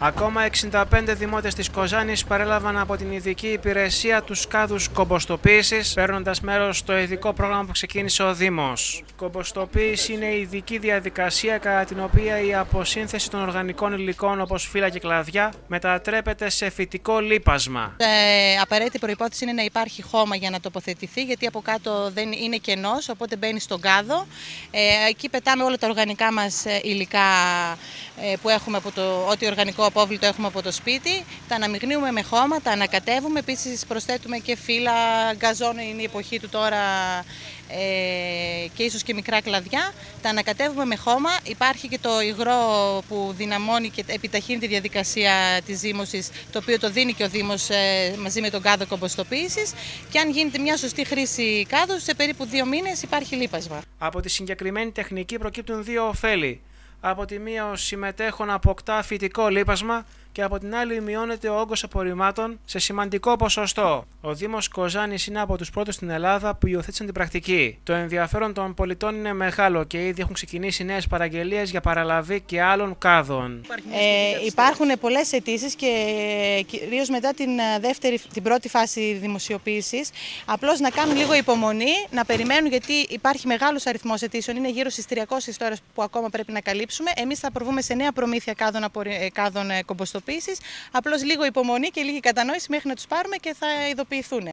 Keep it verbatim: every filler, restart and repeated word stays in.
Ακόμα εξήντα πέντε δημότες της Κοζάνης παρέλαβαν από την ειδική υπηρεσία τους κάδους κομποστοποίησης, παίρνοντας μέρος στο ειδικό πρόγραμμα που ξεκίνησε ο Δήμος. Η κομποστοποίηση είναι η ειδική διαδικασία κατά την οποία η αποσύνθεση των οργανικών υλικών όπως φύλλα και κλαδιά μετατρέπεται σε φυτικό λίπασμα. Ε, απαραίτητη προϋπόθεση είναι να υπάρχει χώμα για να τοποθετηθεί, γιατί από κάτω δεν είναι κενός, οπότε μπαίνει στον κάδο. Ε, εκεί πετάμε όλα τα οργανικά μας υλικά ε, που έχουμε από το, ό,τι οργανικό απόβλητο έχουμε από το σπίτι, τα αναμειγνύουμε με χώμα, τα ανακατεύουμε, επίσης προσθέτουμε και φύλλα, γκαζόν είναι η εποχή του τώρα ε, και ίσως και μικρά κλαδιά, τα ανακατεύουμε με χώμα. Υπάρχει και το υγρό που δυναμώνει και επιταχύνει τη διαδικασία της ζύμωσης, το οποίο το δίνει και ο Δήμος ε, μαζί με τον κάδο κομποστοποίησης, και αν γίνεται μια σωστή χρήση κάδου, σε περίπου δύο μήνες υπάρχει λίπασμα. Από τη συγκεκριμένη τεχνική προκύπτουν δύο ωφέλη. Από τη μία ο συμμετέχον αποκτά φυτικό λίπασμα και από την άλλη μειώνεται ο όγκος απορριμμάτων σε σημαντικό ποσοστό. Ο Δήμος Κοζάνης είναι από τους πρώτους στην Ελλάδα που υιοθέτησαν την πρακτική. Το ενδιαφέρον των πολιτών είναι μεγάλο και ήδη έχουν ξεκινήσει νέες παραγγελίες για παραλαβή και άλλων κάδων. Ε, υπάρχουν πολλές αιτήσεις και κυρίως μετά την, δεύτερη, την πρώτη φάση δημοσιοποίησης. Απλώς να κάνουν λίγο υπομονή, να περιμένουν, γιατί υπάρχει μεγάλος αριθμός αιτήσεων. Είναι γύρω στις τριακόσιες τώρα που ακόμα πρέπει να καλύψουμε. Εμείς θα προβούμε σε νέα προμήθεια κάδων, κάδων κομποστοποίησης. Απλώς λίγο υπομονή και λίγη κατανόηση μέχρι να τους πάρουμε και θα ειδοποιηθούν.